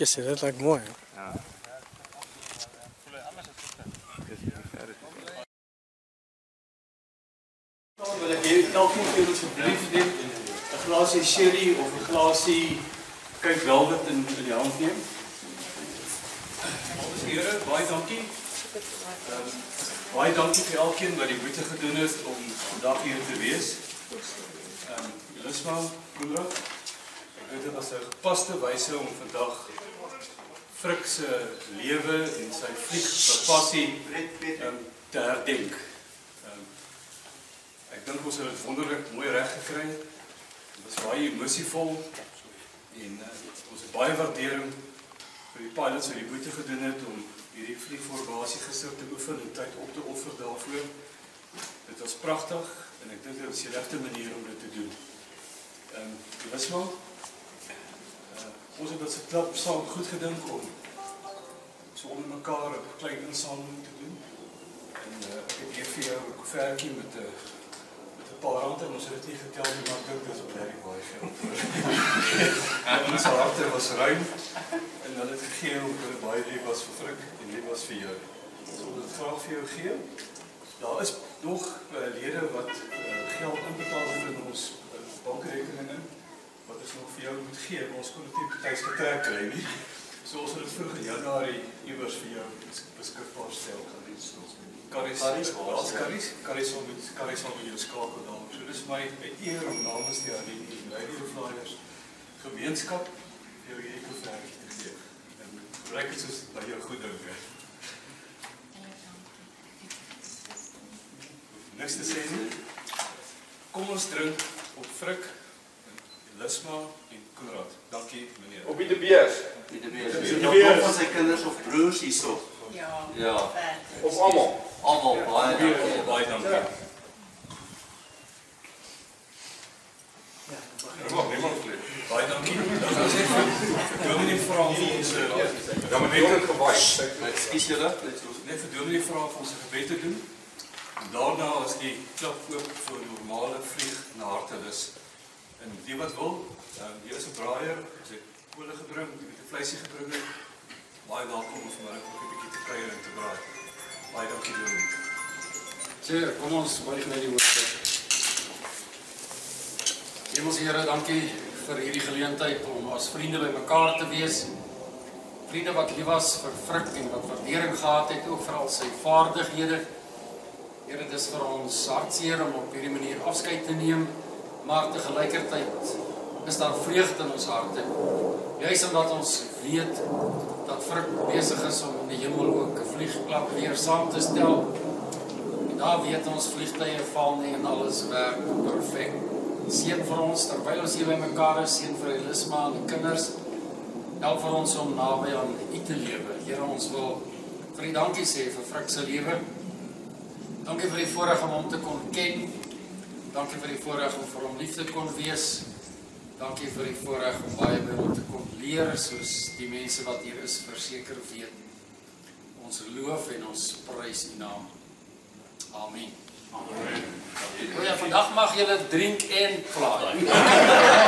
Yes, dit lijkt mooi. Ja. Wil ek hier elkeen keer asseblief net 'n glasie sherry of 'n glasie kyk welwit in die hand neem. Dames en here, baie dankie. Baie dankie vir elkeen wat die moeite gedoen het om vandag hier te wees. Elisma, Konrad, ek weet dit was 'n gepaste wyse om vandag Frik se lewe en sy vliegpassie te herdenk. Ek dink ons het dit wonderlik mooi reg gekry. Dit was baie emosievol en ons het baie waardering vir die pilots wat die moeite gedoen het om hierdie vliegformasie gister te oefen en tyd op te offer daarvoor. Dit was pragtig en ek dink dit was die regte manier om dit te doen. Elisma, ons het dit se klub saam goed gedink om so onder mekaar 'n klein insameling te doen. En ek het hier vir jou 'n koevertjie met 'n paar rand en ons het dit nie getel nie, maar ek dink dit is op baie geld. En ons harte was ruim en hulle het gegee omdat dit baie lief was vir Frik en lief was vir jou. So wil dit graag vir jou gee. Daar is nog lede wat geld inbetaal het in ons bankrekeninge wat ons nog vir jou moet gee, maar ons kon dit nie betyds getrek kry nie. So ons het dit vroeg in Januarie iewers vir jou beskikbaar stel. Karis sal met jou skakel daar. So dis my eer om namens die Irene Radio Flyers gemeenskap vir jou hierdie koevertjie te gee. En gebruik dit soos by jou goed dink. Niks te sê nie. Kom ons drink op Frik, Elisma en Konrad. Dankie meneer. Op die Beers. Die Beers van sy kinders of broers hierso. Ja. Of almal. Almal baie dankie. Baie dankie. Baie dankie. Dan gaan sê vir Dominee vra vir ons Ja, maar net dit gewys. Ekskuus julle. net vir Dominee vra vir ons 'n gebed te doen. En daarna is die klip oop vir normale vlieg na Hartelus. En die wat wil, hier is 'n braaier, as ek kolle gebring, 'n bietjie vleisie gebring het. Baie welkom om vanmiddag ook 'n bietjie te kuier en te braai. Baie dankie Dominee. Sê, kom ons buig net die hoofde. Hemelse Here, dankie vir hierdie geleentheid om as vriende by mekaar te wees. Vriende wat lief was vir Frik en wat waardering gehad het, ook vir al sy vaardighede. Here, dit is vir ons hartseer om op hierdie manier afskeid te neem, maar tegelijkertijd is daar vreugde in ons harte. Juist omdat ons weet dat Frik besig is om in die hemel ook 'n vliegklap weer saam te stel. En daar weet ons vliegtuie val nie en alles werk perfek. Seën vir ons terwyl ons hier by mekaar is, seën vir Elisma en die kinders. Help vir ons om naby aan U te lewe. Here, ons wil vir U dankie sê vir Frik se lewe. Dankie vir die voorreg om hom te kon ken. Dankie vir die voorreg om vir hom lief te kon wees. Dankie vir die voorreg om baie by hom te kon leer, soos die mense wat hier is verseker weet. Ons loof en ons prys U naam. Amen. Amen. Ja, vandag mag julle drink en fly.